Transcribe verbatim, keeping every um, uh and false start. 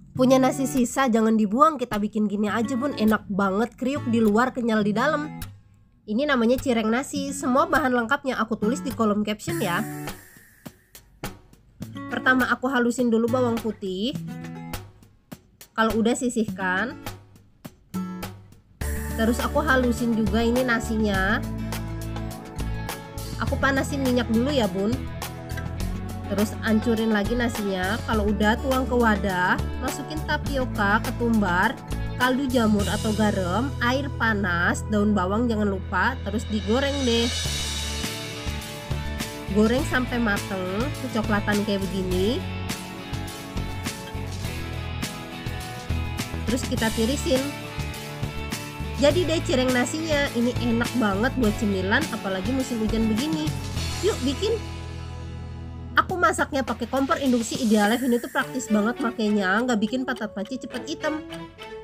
Punya nasi sisa jangan dibuang, kita bikin gini aja bun, enak banget, kriuk di luar, kenyal di dalam. Ini namanya cireng nasi. Semua bahan lengkapnya aku tulis di kolom caption ya. Pertama aku halusin dulu bawang putih. Kalau udah sisihkan. Terus aku halusin juga ini nasinya. Aku panasin minyak dulu ya bun. Terus hancurin lagi nasinya. Kalau udah tuang ke wadah, masukin tapioka, ketumbar, kaldu jamur atau garam, air panas, daun bawang jangan lupa, terus digoreng deh. Goreng sampai mateng, kecoklatan kayak begini. Terus kita tirisin. Jadi deh cireng nasinya. Ini enak banget buat cemilan, apalagi musim hujan begini. Yuk bikin. Aku masaknya pakai kompor induksi Idealef, ini tuh praktis banget makanya, nggak bikin patat panci cepet hitam.